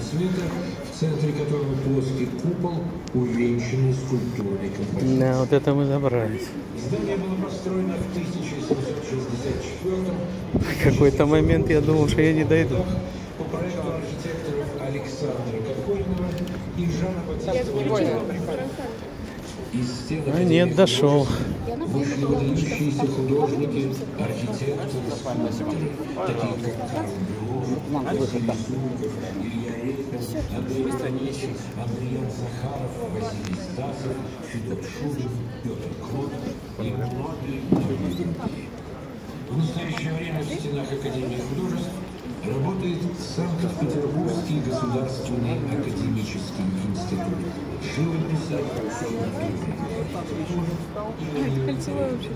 света, в центре которого плоский купол, увенчанный скульптурной композицией. Да, вот это мы забрались. Здание было построено в 1764 В какой-то момент я думал, что я не дойду. по проекту архитекторов Александра Кокоринова и Жана Батиста. А нет, дошел. Вышли выдающиеся художники, архитекторы, скульпторы, такие как Карл Белов, Василий Зубиков, Илья Репин, Андрей Станичев, Андриан Захаров, Василий Стасов, Федор Шубин, Петр Клод и многие другие. В настоящее время в стенах Академии художеств работает Санкт-Петербургский государственный академический институт живописи, скульптуры и Кольцевой вообще.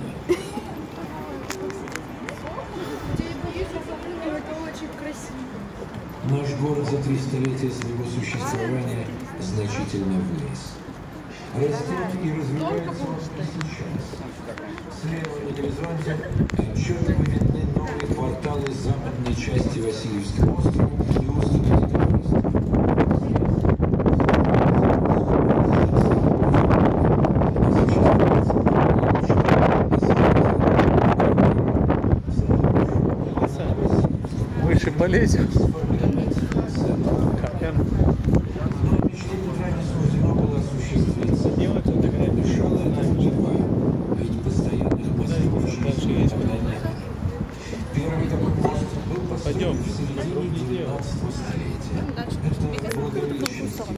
Это очень красиво. Наш город за 300 летия своего существования значительно вырос. Растет и развивается он и сейчас. Слева на горизонте отчетливо видны новые кварталы западной части Васильевского острова и острова Декабриста. Выше полезем.